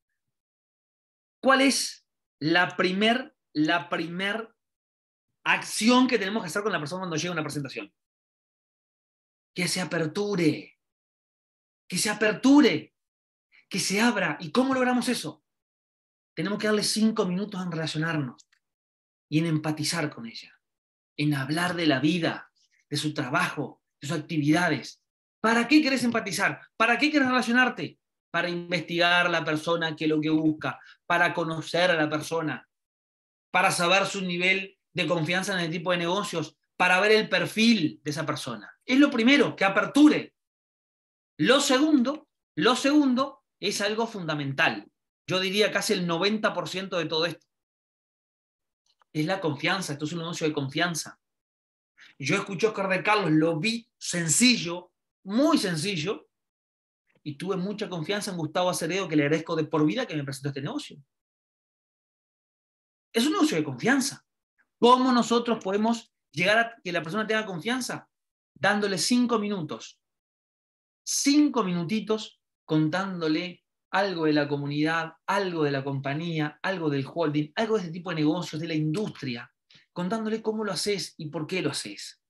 ¿Cuál es la primer, la primer acción que tenemos que hacer con la persona cuando llega a una presentación? Que se aperture. Que se aperture. Que se abra. ¿Y cómo logramos eso? Tenemos que darle cinco minutos en relacionarnos y en empatizar con ella. En hablar de la vida, de su trabajo, de sus actividades. ¿Para qué querés empatizar? ¿Para qué querés relacionarte? Para investigar a la persona que lo que busca, para conocer a la persona, para saber su nivel de confianza en el tipo de negocios, para ver el perfil de esa persona. Es lo primero, que aperture. Lo segundo, lo segundo es algo fundamental. Yo diría casi el noventa por ciento de todo esto. Es la confianza. Esto es un negocio de confianza. Yo escuché a Oscar de Carlos, lo vi sencillo, muy sencillo, y tuve mucha confianza en Gustavo Aceredo, que le agradezco de por vida que me presentó este negocio. Es un negocio de confianza. ¿Cómo nosotros podemos llegar a que la persona tenga confianza? Dándole cinco minutos. Cinco minutitos contándole algo de la comunidad, algo de la compañía, algo del holding, algo de este tipo de negocios, de la industria, contándole cómo lo haces y por qué lo haces.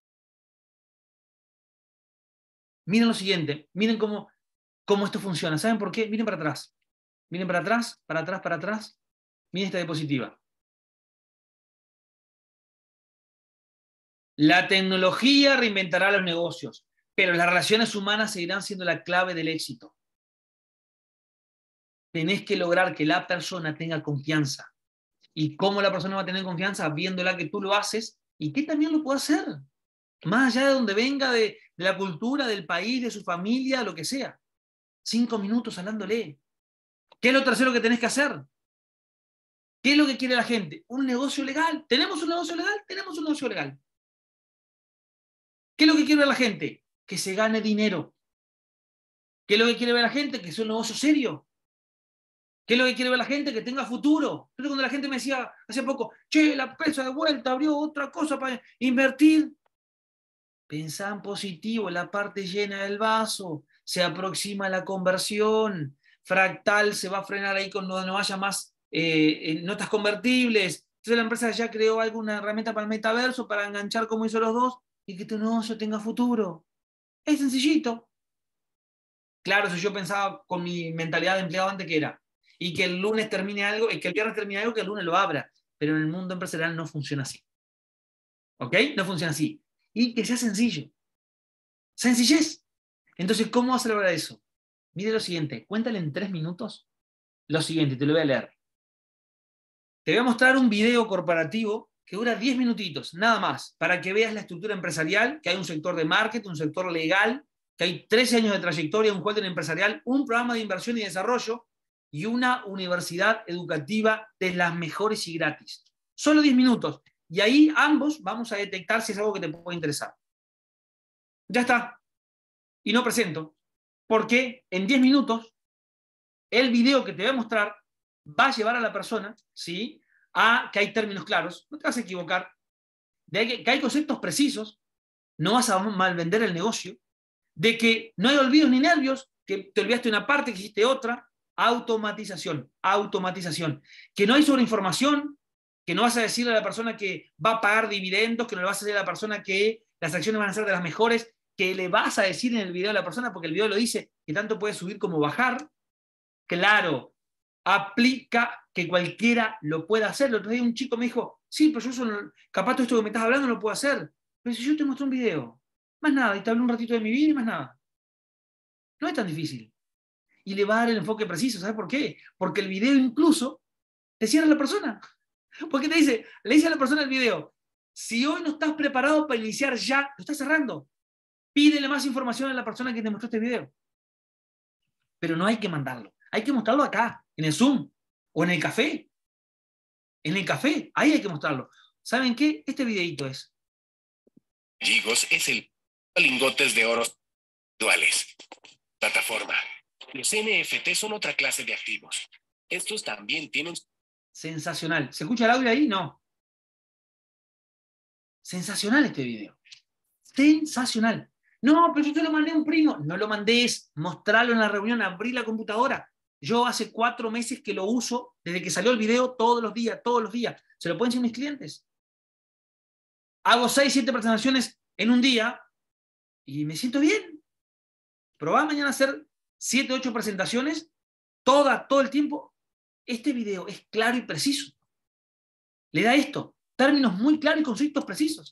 Miren lo siguiente, miren cómo, cómo esto funciona. ¿Saben por qué? Miren para atrás. Miren para atrás, para atrás, para atrás. Miren esta diapositiva. La tecnología reinventará los negocios, pero las relaciones humanas seguirán siendo la clave del éxito. Tenés que lograr que la persona tenga confianza. ¿Y cómo la persona va a tener confianza? Viéndola que tú lo haces y que también lo puede hacer. Más allá de donde venga, de, de la cultura, del país, de su familia, lo que sea. Cinco minutos hablándole. ¿Qué es lo tercero que tenés que hacer? ¿Qué es lo que quiere la gente? Un negocio legal. ¿Tenemos un negocio legal? Tenemos un negocio legal. ¿Qué es lo que quiere ver la gente? Que se gane dinero. ¿Qué es lo que quiere ver la gente? Que sea un negocio serio. ¿Qué es lo que quiere ver la gente? Que tenga futuro. Entonces, cuando la gente me decía hace poco, che, la empresa de vuelta abrió otra cosa para invertir, pensá en positivo, la parte llena del vaso, se aproxima la conversión, Fractal se va a frenar ahí cuando no haya más eh, notas convertibles. Entonces la empresa ya creó alguna herramienta para el metaverso, para enganchar como hizo los dos, y que tu negocio tenga futuro. Es sencillito. Claro, si yo pensaba con mi mentalidad de empleado antes que era, y que el lunes termine algo, y que el viernes termine algo, que el lunes lo abra. Pero en el mundo empresarial no funciona así. ¿Ok? No funciona así. Y que sea sencillo. Sencillez. Entonces, ¿cómo vas a lograr eso? Mire lo siguiente, cuéntale en tres minutos lo siguiente, te lo voy a leer. Te voy a mostrar un video corporativo que dura diez minutitos, nada más, para que veas la estructura empresarial, que hay un sector de marketing, un sector legal, que hay trece años de trayectoria, un holding empresarial, un programa de inversión y desarrollo y una universidad educativa de las mejores y gratis. Solo diez minutos. Y ahí ambos vamos a detectar si es algo que te puede interesar. Ya está. Y no presento. Porque en diez minutos, el video que te voy a mostrar va a llevar a la persona, ¿sí?, a que hay términos claros, no te vas a equivocar, de que, que hay conceptos precisos, no vas a mal vender el negocio, de que no hay olvidos ni nervios, que te olvidaste una parte, que hiciste otra, automatización, automatización, que no hay sobreinformación, que no vas a decirle a la persona que va a pagar dividendos, que no le vas a decir a la persona que las acciones van a ser de las mejores, que le vas a decir en el video a la persona, porque el video lo dice, que tanto puede subir como bajar. Claro, aplica que cualquiera lo pueda hacer. El otro día un chico me dijo, sí, pero yo solo, capaz todo esto que me estás hablando no lo puedo hacer. Pero si yo te muestro un video, más nada, y te hablo un ratito de mi vida y más nada. No es tan difícil. Y le va a dar el enfoque preciso, ¿sabes por qué? Porque el video incluso te cierra a la persona. Porque te dice, le dice a la persona el video, si hoy no estás preparado para iniciar ya, lo estás cerrando. Pídele más información a la persona que te mostró este video. Pero no hay que mandarlo. Hay que mostrarlo acá, en el Zoom, o en el café. En el café, ahí hay que mostrarlo. ¿Saben qué? Este videito es. Gigos es el lingotes de oro duales. Plataforma. Los N F T son otra clase de activos. Estos también tienen... Sensacional. ¿Se escucha el audio ahí? No. Sensacional este video. Sensacional. No, pero yo te lo mandé a un primo. No lo mandés. Mostralo en la reunión. Abrí la computadora. Yo hace cuatro meses que lo uso, desde que salió el video, todos los días, todos los días. Se lo pueden decir mis clientes. Hago seis, siete presentaciones en un día y me siento bien. Probá mañana a hacer siete, ocho presentaciones, toda, todo el tiempo. Este video es claro y preciso. Le da esto, términos muy claros y conceptos precisos.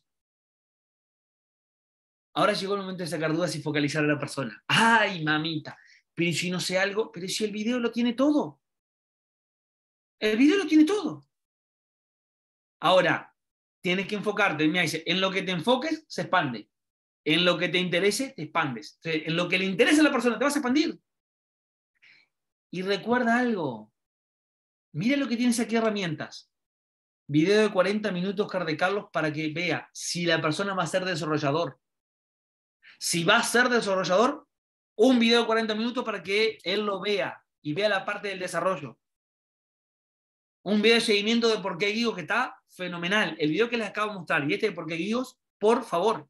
Ahora llegó el momento de sacar dudas y focalizar a la persona. ¡Ay, mamita! Pero si no sé algo, pero si el video lo tiene todo. El video lo tiene todo. Ahora, tienes que enfocarte. Mira, dice, en lo que te enfoques, se expande. En lo que te interese, te expandes. En lo que le interesa a la persona, te vas a expandir. Y recuerda algo. Mira lo que tienes aquí, herramientas. Video de cuarenta minutos, Oscar de Carlos, para que vea si la persona va a ser desarrollador. Si va a ser desarrollador, un video de cuarenta minutos para que él lo vea y vea la parte del desarrollo. Un video de seguimiento de por qué Guigos que está fenomenal. El video que les acabo de mostrar y este de por qué Guigos, por favor.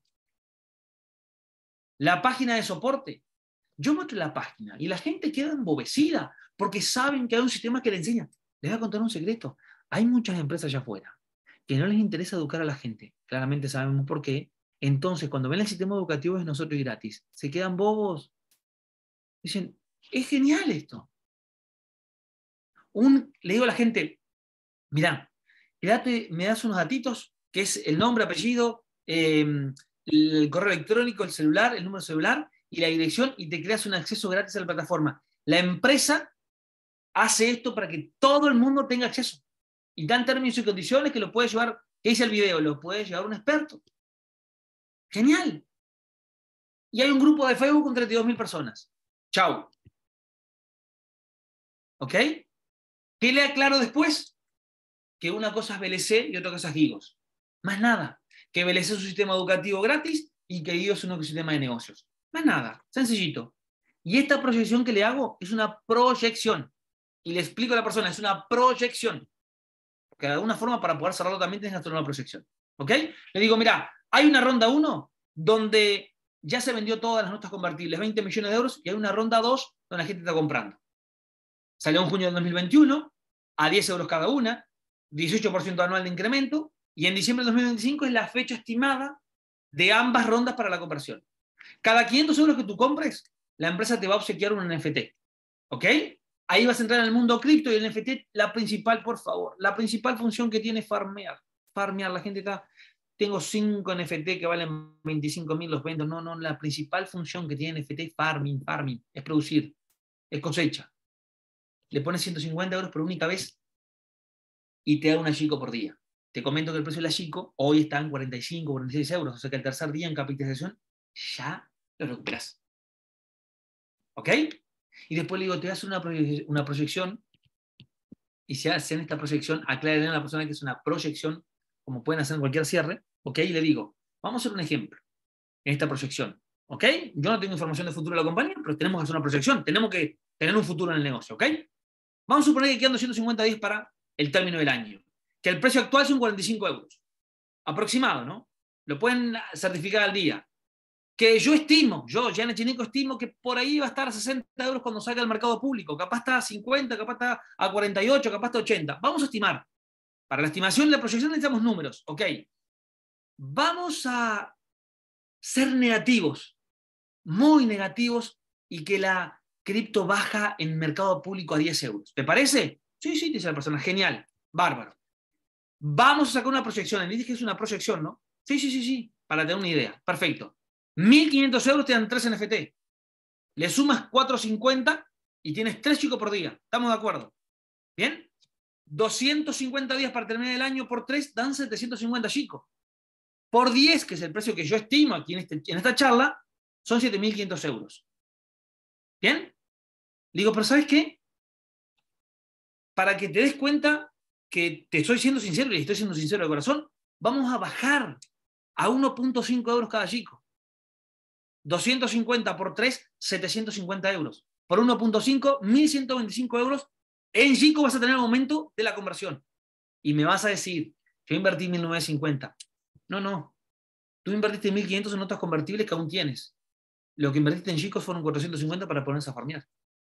La página de soporte. Yo muestro la página y la gente queda embobecida porque saben que hay un sistema que le enseña. Les voy a contar un secreto. Hay muchas empresas allá afuera que no les interesa educar a la gente. Claramente sabemos por qué. Entonces, cuando ven el sistema educativo de nosotros y gratis, se quedan bobos. Dicen, es genial esto. Un, le digo a la gente, mirá, quédate, me das unos datitos, que es el nombre, apellido, eh, el correo electrónico, el celular, el número celular y la dirección, y te creas un acceso gratis a la plataforma. La empresa hace esto para que todo el mundo tenga acceso. Y dan términos y condiciones que lo puede llevar, ¿qué dice el video? Lo puede llevar un experto. Genial. Y hay un grupo de Facebook con treinta y dos mil personas. Chau. ¿Ok? ¿Qué le aclaro después? Que una cosa es B L C y otra cosa es Guigos. Más nada. Que B L C es un sistema educativo gratis y que Guigos es un sistema de negocios. Más nada. Sencillito. Y esta proyección que le hago es una proyección. Y le explico a la persona, es una proyección. Porque de alguna forma para poder cerrarlo también tienes que hacer una proyección. ¿Ok? Le digo, mira, hay una ronda uno donde ya se vendió todas las notas convertibles, veinte millones de euros, y hay una ronda dos donde la gente está comprando. Salió en junio del dos mil veintiuno, a diez euros cada una, dieciocho por ciento anual de incremento, y en diciembre del dos mil veinticinco es la fecha estimada de ambas rondas para la conversión. Cada quinientos euros que tú compres, la empresa te va a obsequiar un N F T. ¿Ok? Ahí vas a entrar en el mundo cripto y el N F T, la principal, por favor, la principal función que tiene es farmear. Farmear, la gente está, tengo cinco N F T que valen veinticinco mil, los vendo. No, no, la principal función que tiene N F T es farming, farming, es producir, es cosecha. Le pones ciento cincuenta euros por única vez y te da una chico por día. Te comento que el precio de la chico hoy está en cuarenta y cinco, cuarenta y seis euros, o sea que el tercer día en capitalización ya lo recuperas. ¿Ok? Y después le digo, te voy a hacer una, proye una proyección, y si hacen esta proyección, aclaren a la persona que es una proyección, como pueden hacer en cualquier cierre, ¿ok? Y le digo, vamos a hacer un ejemplo en esta proyección, ¿ok? Yo no tengo información de futuro de la compañía, pero tenemos que hacer una proyección, tenemos que tener un futuro en el negocio, ¿ok? Vamos a suponer que quedan doscientos cincuenta días para el término del año, que el precio actual son cuarenta y cinco euros, aproximado, ¿no? Lo pueden certificar al día. Que yo estimo, yo, Gianni Chinico, estimo que por ahí va a estar a sesenta euros cuando salga al mercado público. Capaz está a cincuenta, capaz está a cuarenta y ocho, capaz está a ochenta. Vamos a estimar. Para la estimación y la proyección necesitamos números. Ok. Vamos a ser negativos, muy negativos, y que la cripto baja en mercado público a diez euros. ¿Te parece? Sí, sí, dice la persona. Genial. Bárbaro. Vamos a sacar una proyección. Le dije que es una proyección, ¿no? Sí, sí, sí, sí. Para tener una idea. Perfecto. mil quinientos euros te dan tres N F T. Le sumas cuatrocientos cincuenta y tienes tres chicos por día. ¿Estamos de acuerdo? ¿Bien? doscientos cincuenta días para terminar el año por tres dan setecientos cincuenta chicos. Por diez, que es el precio que yo estimo aquí en, este, en esta charla, son siete mil quinientos euros. ¿Bien? Digo, pero ¿sabes qué? Para que te des cuenta que te estoy siendo sincero y estoy siendo sincero de corazón, vamos a bajar a uno punto cinco euros cada chico. doscientos cincuenta por tres, setecientos cincuenta euros. Por uno punto cinco, mil ciento veinticinco euros. En Chico vas a tener el aumento de la conversión. Y me vas a decir, yo invertí mil novecientos cincuenta. No, no. Tú invertiste mil quinientos en notas convertibles que aún tienes. Lo que invertiste en Chicos fueron cuatrocientos cincuenta para ponerse a farmear.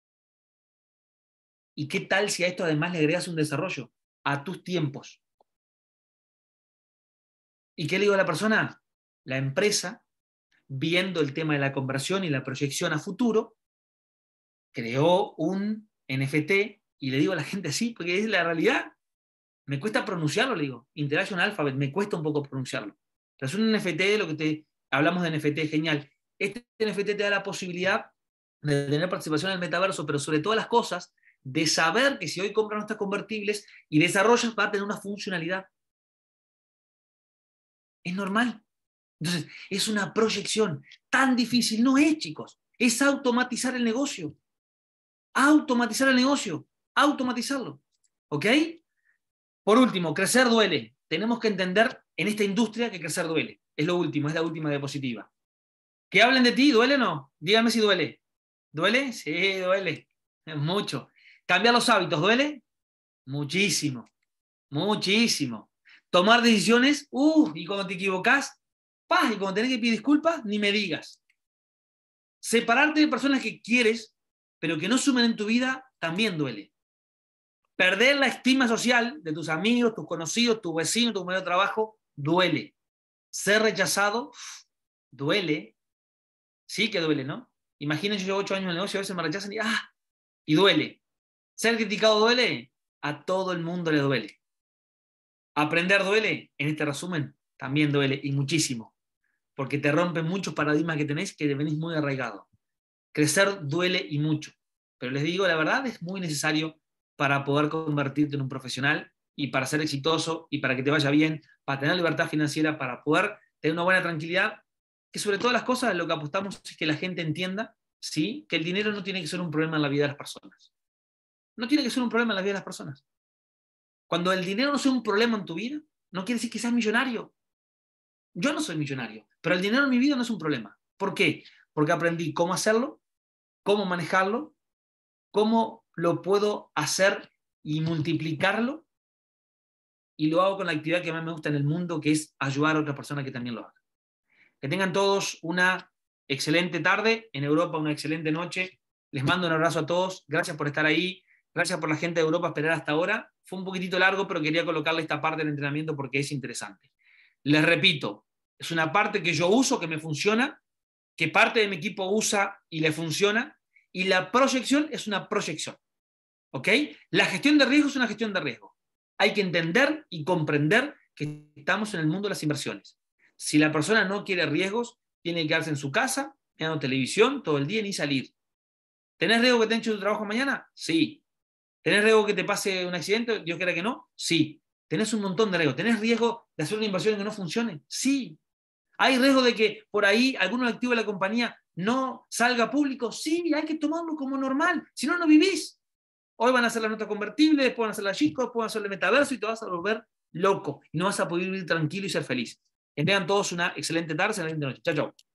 ¿Y qué tal si a esto además le agregas un desarrollo a tus tiempos? ¿Y qué le digo a la persona? La empresa, viendo el tema de la conversión y la proyección a futuro, creó un N F T, y le digo a la gente así, porque es la realidad. Me cuesta pronunciarlo, le digo. Interaction Alphabet, me cuesta un poco pronunciarlo. Pero es un N F T, de lo que te hablamos de N F T, genial. Este N F T te da la posibilidad de tener participación en el metaverso, pero sobre todas las cosas, de saber que si hoy compras nuestras convertibles y desarrollas, va a tener una funcionalidad. Es normal. Entonces, es una proyección. Tan difícil no es, chicos. Es automatizar el negocio. Automatizar el negocio. Automatizarlo. ¿Ok? Por último, crecer duele. Tenemos que entender en esta industria que crecer duele. Es lo último, es la última diapositiva. Que hablen de ti, ¿duele o no? Díganme si duele. ¿Duele? Sí, duele. Mucho. Cambiar los hábitos, ¿duele? Muchísimo, muchísimo. Tomar decisiones, uh, y cuando te equivocás, paz, y cuando tenés que pedir disculpas, ni me digas. Separarte de personas que quieres, pero que no sumen en tu vida, también duele. Perder la estima social de tus amigos, tus conocidos, tus vecinos, tu compañero de trabajo, duele. Ser rechazado, duele. Sí que duele, ¿no? Imagínense, yo llevo ocho años en el negocio, a veces me rechazan y ¡ah! Y duele. Ser criticado duele, a todo el mundo le duele. Aprender duele, en este resumen, también duele, y muchísimo. Porque te rompen muchos paradigmas que tenés que venís muy arraigados. Crecer duele y mucho. Pero les digo, la verdad es muy necesario para poder convertirte en un profesional y para ser exitoso y para que te vaya bien, para tener libertad financiera, para poder tener una buena tranquilidad, que sobre todas las cosas lo que apostamos es que la gente entienda, ¿sí?, que el dinero no tiene que ser un problema en la vida de las personas. No tiene que ser un problema en la vida de las personas. Cuando el dinero no sea un problema en tu vida, no quiere decir que seas millonario. Yo no soy millonario, pero el dinero en mi vida no es un problema. ¿Por qué? Porque aprendí cómo hacerlo, cómo manejarlo, cómo lo puedo hacer y multiplicarlo, y lo hago con la actividad que más me gusta en el mundo, que es ayudar a otra persona que también lo haga. Que tengan todos una excelente tarde, en Europa una excelente noche. Les mando un abrazo a todos, gracias por estar ahí, gracias por la gente de Europa esperar hasta ahora. Fue un poquitito largo, pero quería colocarle esta parte del entrenamiento porque es interesante. Les repito, es una parte que yo uso, que me funciona, que parte de mi equipo usa y le funciona, y la proyección es una proyección. ¿Ok? La gestión de riesgo es una gestión de riesgo. Hay que entender y comprender que estamos en el mundo de las inversiones. Si la persona no quiere riesgos, tiene que quedarse en su casa, mirando televisión todo el día, ni salir. ¿Tenés riesgo que te echen tu trabajo mañana? Sí. ¿Tenés riesgo que te pase un accidente? Dios quiera que no. Sí. Tenés un montón de riesgo. ¿Tenés riesgo de hacer una inversión que no funcione? Sí. ¿Hay riesgo de que por ahí algún activo de la compañía no salga público? Sí, hay que tomarlo como normal. Si no, no vivís. Hoy van a hacer la nota convertible, después van a hacer la chico, después van a hacer el metaverso y te vas a volver loco. Y no vas a poder vivir tranquilo y ser feliz. Que tengan todos una excelente tarde, una excelente noche. Chao, chao.